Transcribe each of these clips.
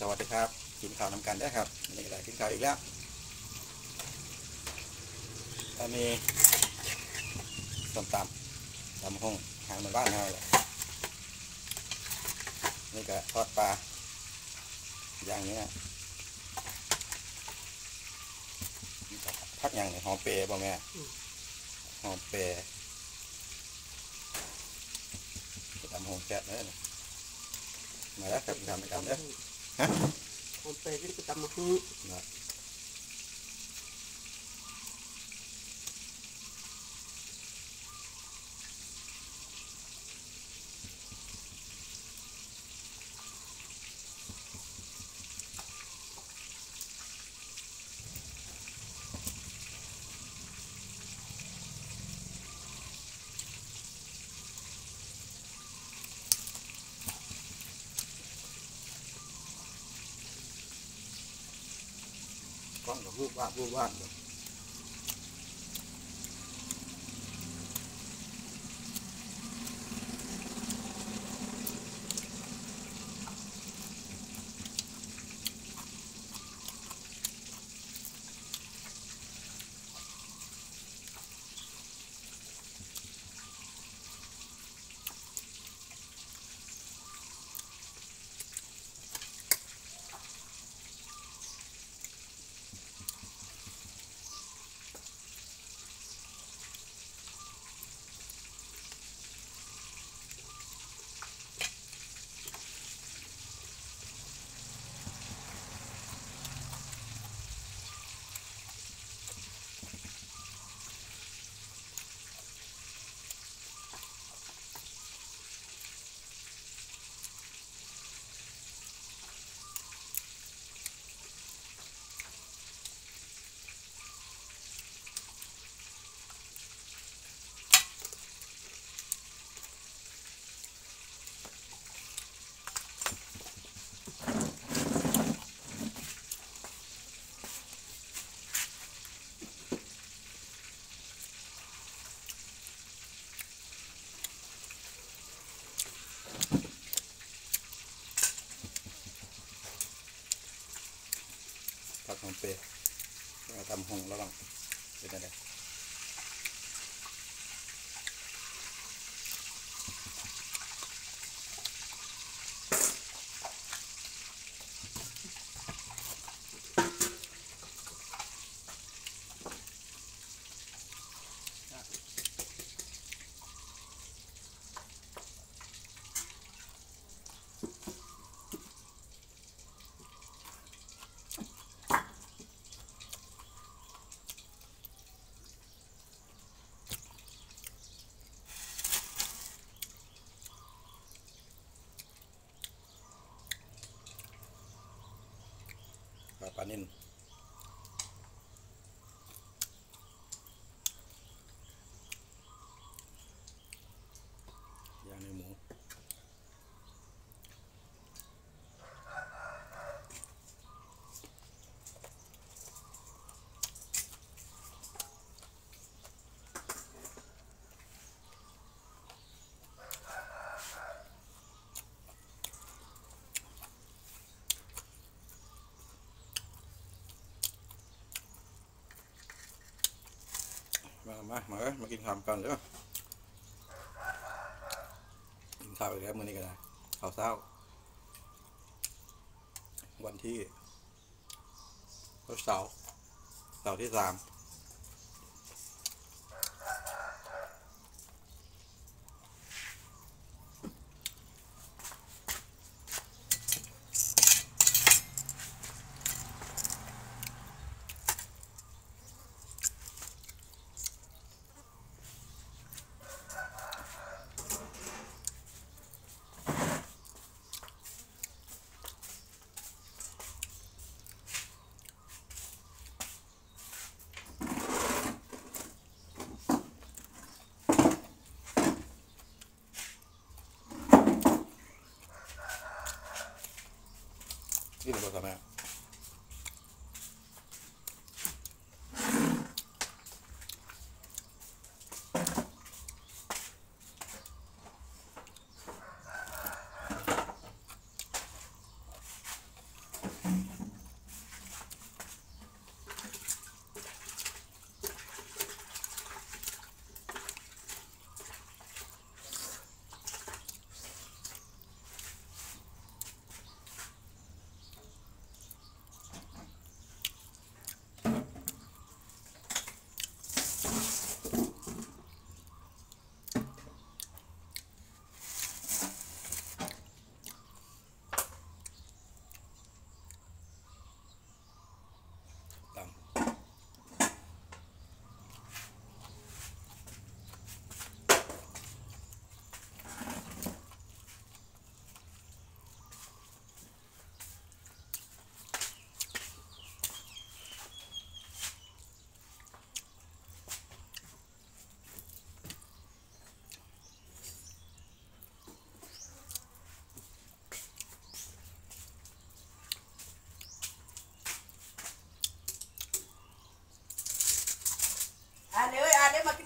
วัสดีครับกินข้าวนำกันได้ครับนี่แหละกินข้าวอีกแล้วอันนี้ส้มตำห้องหางมันบ้านเราเลยนี่ก็ทอดปลาอย่างนี้พักอย่างนี้หอมเปย์ป่ะแม่หอมเปย์ตำหงแกะเนื้อมาแล้วครับทำไปทำเด้อฮะหอมเปย์ที่ไปตำมะฮุ้งก้อนกับรูปวาดผักหอมเปย์ทำหงแล้วบ้างเป็นอะไรปลานิ่นย่างในหมูมากินข้าวกันเด้อกินข้าวอีกแล้วมื้อนี้ก็ได้ข้าวเช้าวันที่เสาร์ที่3นี่เป็นตัวแม่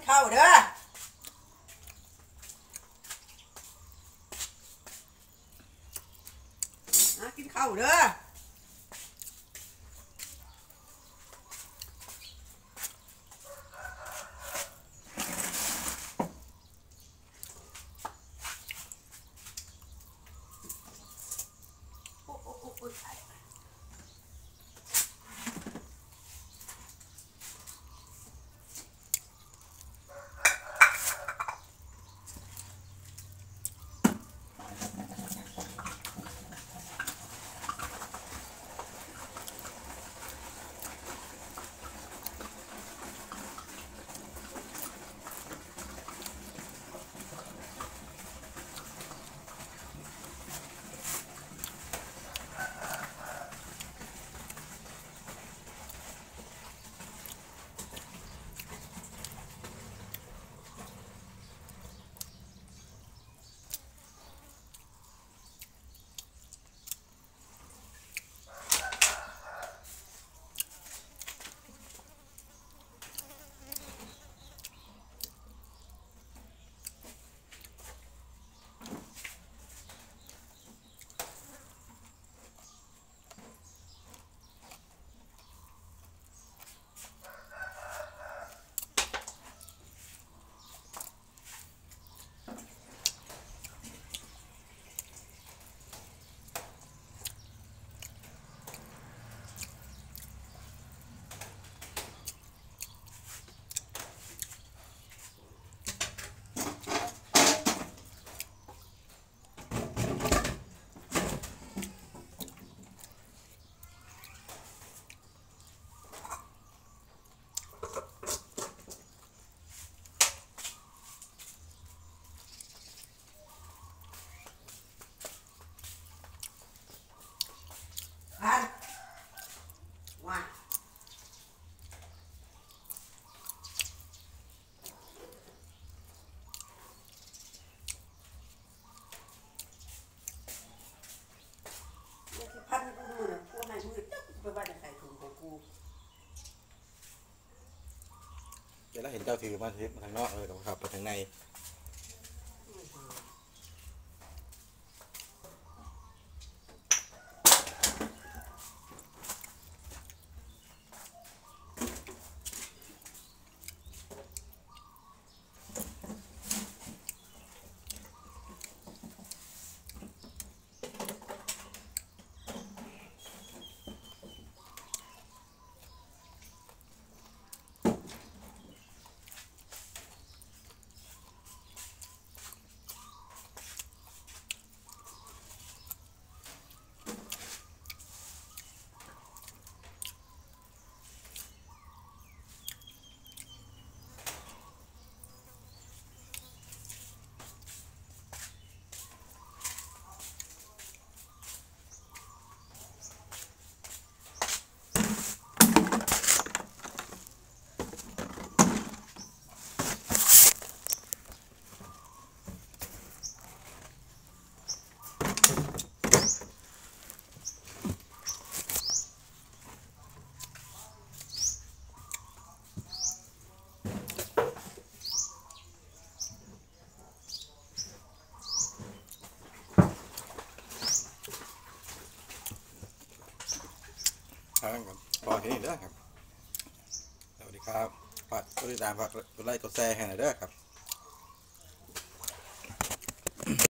ข้าวเด้อกินข้าวเด้อว่า พันกูมือพวกนายมือไปว่าจะใส่ถุงของกูเดี๋ยวเราเห็นเจ้าถือมาทางนอกเดี๋ยวขับไปทางในครับพอแค่นี้เด้อครับสวัสดีครับฝากกดติดตามฝากกดไลค์กดแชร์ให้หน่อยเด้อครับ